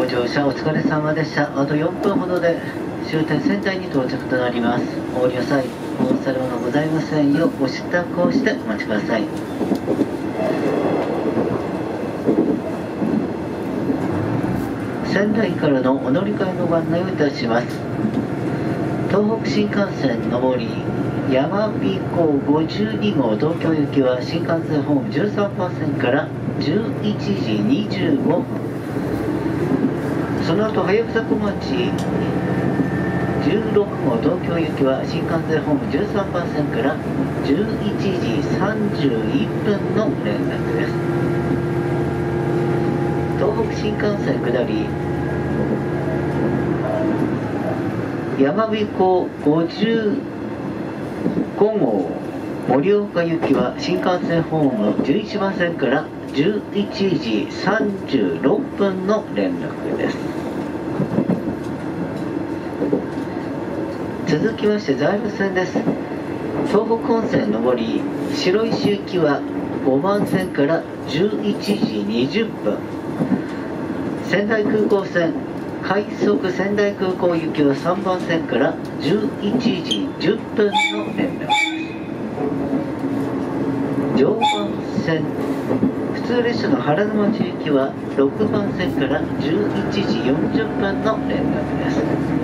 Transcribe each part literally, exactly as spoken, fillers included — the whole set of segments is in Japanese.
ご乗車お疲れ様でした。あとよんぷんほどで終点仙台に到着となります。お降りの際、お忘れ物ございませんようご支度をしてお待ちください。仙台からのお乗り換えのご案内をいたします。東北新幹線上りやまびこごじゅうにごう東京行きは新幹線ホーム じゅうさんパーセント からじゅういちじにじゅうごふん、その後早草小町じゅうろくごう東京行きは新幹線ホーム じゅうさんパーセント からじゅういちじさんじゅういっぷんの連絡です。東北新幹線下りやまびこごじゅうごごう盛岡行きは新幹線ホームじゅういちばん線からじゅういちじさんじゅうろっぷんの連絡です。続きまして在来線です。東北本線上り白石行きはごばん線からじゅういちじにじゅっぷん、仙台空港線快速仙台空港行きはさんばん線からじゅういちじじゅっぷんの連絡です。常磐線普通列車の原沼町行きはろくばん線からじゅういちじよんじゅっぷんの連絡です。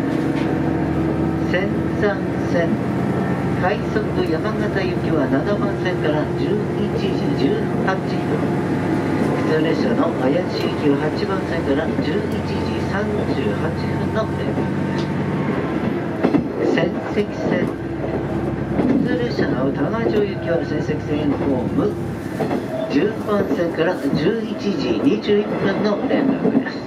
仙山線快速山形行きはななばん線からじゅういちじじゅうはっぷん、普通列車の綾市行きははちばん線からじゅういちじさんじゅうはっぷんの連絡です。仙石線普通列車の多賀城行きは仙石線ホームじゅうばん線からじゅういちじにじゅういっぷんの連絡です。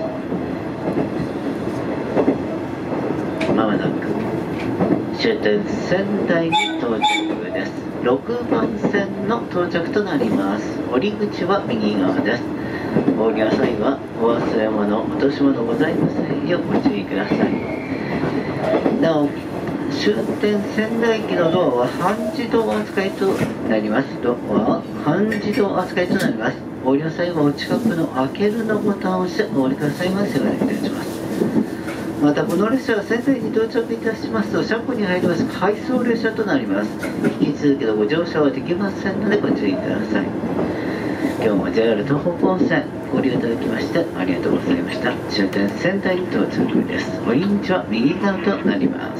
まもなく終点仙台に到着です。ろくばん線の到着となります。降り口は右側です。お降りの際はお忘れ物、落とし物ございませんようご注意ください。なお終点仙台駅のドアは半自動扱いとなります。ドアは半自動扱いとなります。お降りの際はお近くの開けるのボタンを押してお降りくださいますようお願いいたします。またこの列車は仙台に到着いたしますと車庫に入ります回送列車となります。引き続きのご乗車はできませんのでご注意ください。今日も ジェイアール 東北本線ご利用いただきましてありがとうございました。終点仙台に到着です。お入り口は右側となります。